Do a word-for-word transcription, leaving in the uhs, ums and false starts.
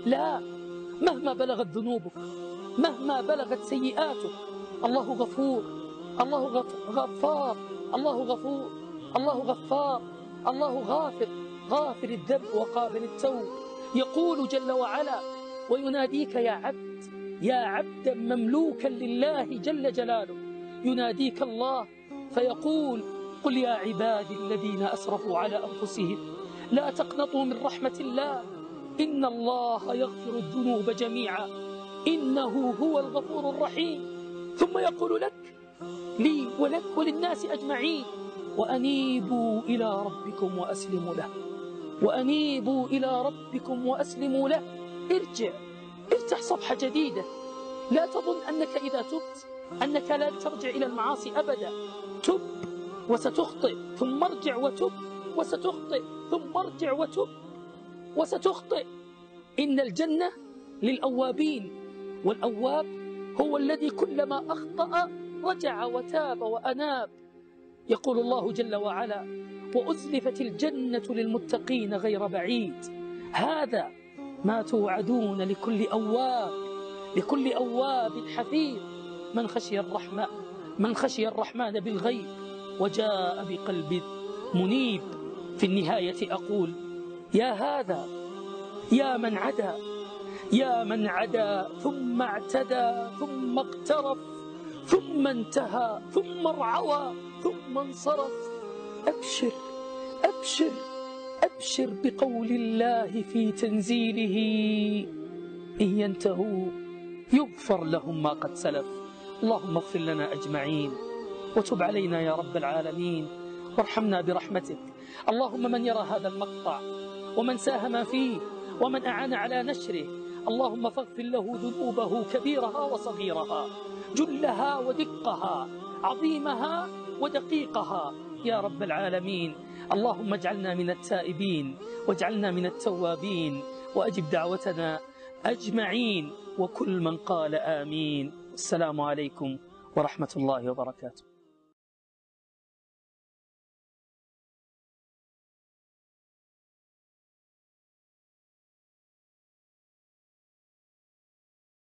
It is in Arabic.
لا، مهما بلغت ذنوبك، مهما بلغت سيئاتك، الله غفور، الله غفار، الله غفور، الله غفار، الله غافر، غافر الذنب وقابل التوب. يقول جل وعلا ويناديك يا عبد، يا عبدا مملوكا لله جل جلاله، يناديك الله فيقول قل يا عبادي الذين أسرفوا على أنفسهم لا تقنطوا من رحمة الله إن الله يغفر الذنوب جميعا إنه هو الغفور الرحيم. ثم يقول لك، لي ولك وللناس أجمعين، وأنيبوا إلى ربكم وأسلموا له، وأنيبوا إلى ربكم وأسلموا له. ارجع، افتح صفحة جديدة. لا تظن أنك إذا تبت أنك لا ترجع إلى المعاصي أبدا. تب وستخطئ، ثم ارجع وتب وستخطئ، ثم ارجع وتب وستخطئ. إن الجنة للأوابين، والأواب هو الذي كلما أخطأ رجع وتاب وأناب. يقول الله جل وعلا وأزلفت الجنة للمتقين غير بعيد. هذا ما توعدون لكل أواب، لكل أواب حفيظ، من خشي الرحمن من خشي الرحمن بالغيب وجاء بقلب منيب. في النهاية أقول يا هذا، يا من عدا، يا من عدا ثم اعتدى ثم اقترف ثم انتهى ثم ارعوى ثم انصرف، أبشر أبشر أبشر بقول الله في تنزيله إن ينتهوا يغفر لهم ما قد سلف. اللهم اغفر لنا أجمعين وتب علينا يا رب العالمين وارحمنا برحمتك. اللهم من يرى هذا المقطع ومن ساهم فيه ومن أعان على نشره، اللهم فاغفر له ذنوبه كبيرها وصغيرها، جلها ودقها، عظيمها ودقيقها يا رب العالمين. اللهم اجعلنا من التائبين واجعلنا من التوابين، وأجب دعوتنا أجمعين وكل من قال آمين. السلام عليكم ورحمة الله وبركاته.